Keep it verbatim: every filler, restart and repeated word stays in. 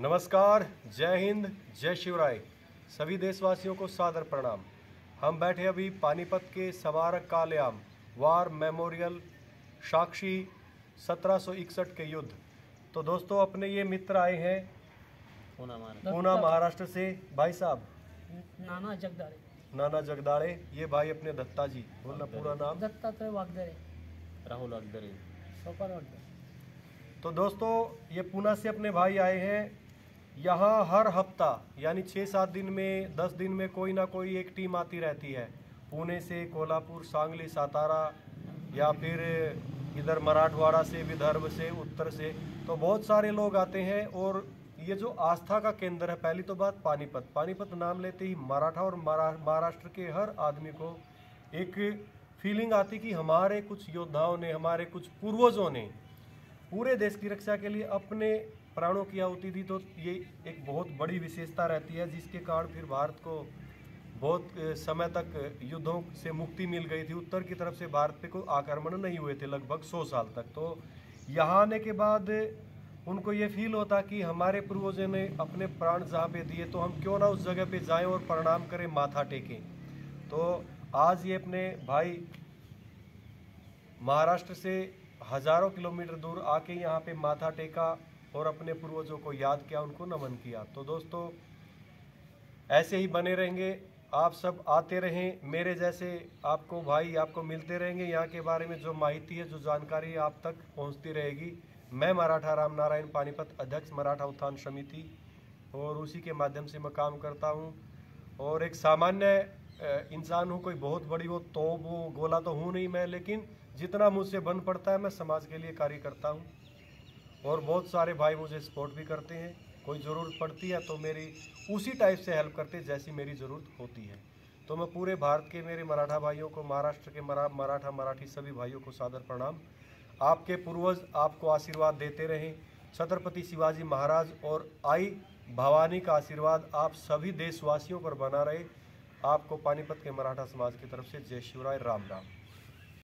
नमस्कार, जय हिंद, जय शिवराय। सभी देशवासियों को सादर प्रणाम। हम बैठे अभी पानीपत के स्मारक कालयाम वार मेमोरियल साक्षी सत्रह सौ इकसठ के युद्ध। तो दोस्तों, अपने ये मित्र आए हैं पूना महाराष्ट्र से। भाई साहब नाना जगदाड़े। नाना जगदाड़े। ये भाई अपने दत्ता जी, बोलना पूरा नाम। दत्तात्रय वागदरे। राहुल वागदरे। सोपान वागदरे। तो दोस्तों, ये पूना से अपने भाई आए हैं। यहाँ हर हफ्ता यानी छः सात दिन में, दस दिन में कोई ना कोई एक टीम आती रहती है। पुणे से, कोल्हापुर, सांगली, सातारा, या फिर इधर मराठवाड़ा से, विदर्भ से, उत्तर से, तो बहुत सारे लोग आते हैं। और ये जो आस्था का केंद्र है, पहली तो बात पानीपत। पानीपत नाम लेते ही मराठा और महाराष्ट्र के हर आदमी को एक फीलिंग आती कि हमारे कुछ योद्धाओं ने, हमारे कुछ पूर्वजों ने पूरे देश की रक्षा के लिए अपने प्राणों की आहुति दी। तो ये एक बहुत बड़ी विशेषता रहती है, जिसके कारण फिर भारत को बहुत समय तक युद्धों से मुक्ति मिल गई थी। उत्तर की तरफ से भारत पे कोई आक्रमण नहीं हुए थे लगभग सौ साल तक। तो यहाँ आने के बाद उनको ये फील होता कि हमारे पूर्वजों ने अपने प्राण जहाँ पे दिए, तो हम क्यों ना उस जगह पे जाएं और प्रणाम करें, माथा टेकें। तो आज ये अपने भाई महाराष्ट्र से हजारों किलोमीटर दूर आके यहाँ पे माथा टेका और अपने पूर्वजों को याद किया, उनको नमन किया। तो दोस्तों, ऐसे ही बने रहेंगे, आप सब आते रहें, मेरे जैसे आपको भाई आपको मिलते रहेंगे। यहाँ के बारे में जो माहिती है, जो जानकारी है, आप तक पहुँचती रहेगी। मैं मराठा राम नारायण पानीपत, अध्यक्ष मराठा उत्थान समिति, और उसी के माध्यम से मैं काम करता हूँ। और एक सामान्य इंसान हूँ, कोई बहुत बड़ी वो तोप वो गोला तो हूँ नहीं मैं, लेकिन जितना मुझसे बन पड़ता है मैं समाज के लिए कार्य करता हूँ। और बहुत सारे भाई मुझे सपोर्ट भी करते हैं। कोई ज़रूरत पड़ती है तो मेरी उसी टाइप से हेल्प करते हैं जैसी मेरी ज़रूरत होती है। तो मैं पूरे भारत के मेरे मराठा भाइयों को, महाराष्ट्र के मरा मराठा मराठी सभी भाइयों को सादर प्रणाम। आपके पूर्वज आपको आशीर्वाद देते रहें। छत्रपति शिवाजी महाराज और आई भवानी का आशीर्वाद आप सभी देशवासियों पर बना रहे। आपको पानीपत के मराठा समाज की तरफ से जय शिवराय, राम राम।